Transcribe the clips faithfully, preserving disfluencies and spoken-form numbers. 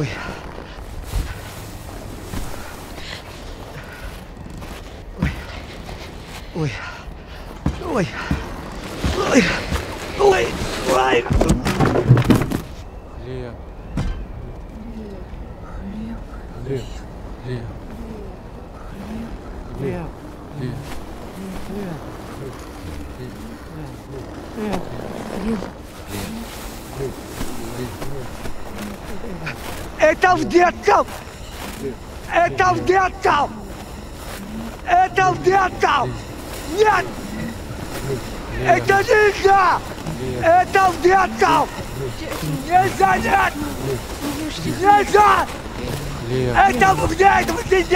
Ой. Ой. Ой. Ой. Ой. Ой. Лея. Лея. Лея. Лея. Лея. Это в детском! Это в детском! Это в детском! Нет! Это нельзя! Это в детском! Нельзя, нет! Нельзя! Это в детском!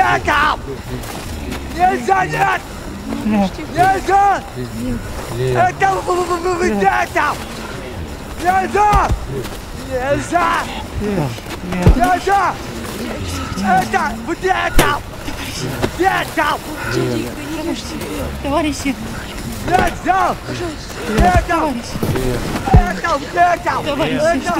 Нельзя, нет! Нельзя! Это в детском! Нельзя! Нельзя! Нельзя! Это в детском! В детском! Товарищи! Нельзя! Это! Это в детском! Это!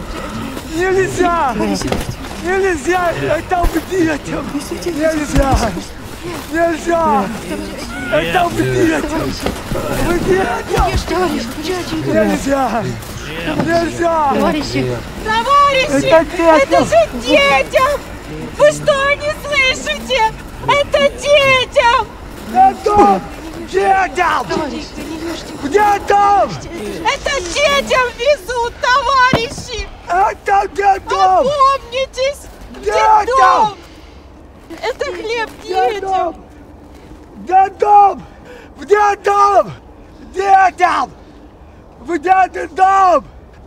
Нельзя! Нельзя! Это в детском! Нельзя! Нельзя! Это в детском! В детском! Нельзя! Нельзя! Товарищи! Товарищи! Это Это же детям! Вы что не слышите? Это детям! Это детям! В детям! Это детям везут, товарищи! Это детям! Опомнитесь! Детям! Детдом! Это хлеб детям! Детям! В детям! Детям! В детский дом!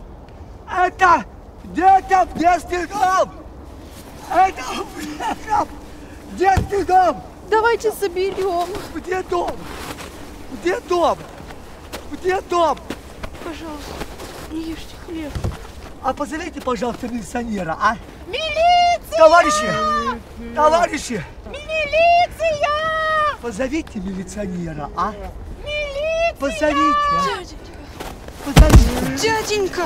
Это детям в детский дом! Это в детям! Детский дом! Давайте соберем. Где дом? Где дом? Где дом? Пожалуйста, не ешьте хлеб. А позовите, пожалуйста, милиционера, а? Милиция! Товарищи! Товарищи! Милиция! Позовите милиционера, а? Милиция! Позовите! Позовите! Дяденька!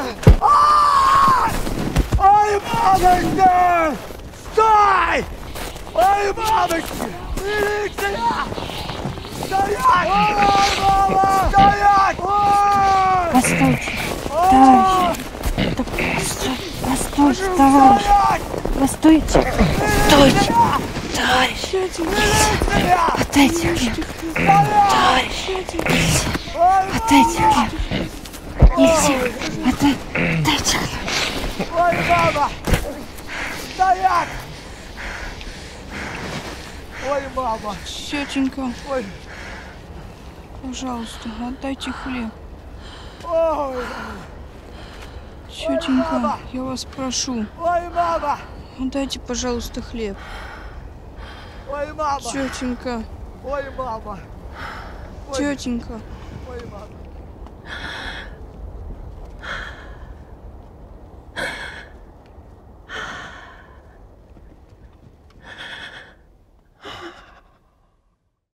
А! Ой, мамочка! Стой! Ой, мамочка! Милиция! Стоять! Ой, мама! Стоять! Ой! Постойте! Ой! Постойте, товарищ! Постойте! Постойте! Товарищ! Милиция! Отдайте хлеб! Товарищ! Отдайте хлеб! Нельзя! Отдай- Отдайте хлеб! Ой, мама! Стоять! Ой, мама! Тетенька, Ой, пожалуйста, отдайте хлеб. ой, Тетенька, я вас прошу, ой, мама! отдайте, пожалуйста, хлеб. Ой, мама! Тетенька, Ой, мама! Ой, тетенька. ой, мама!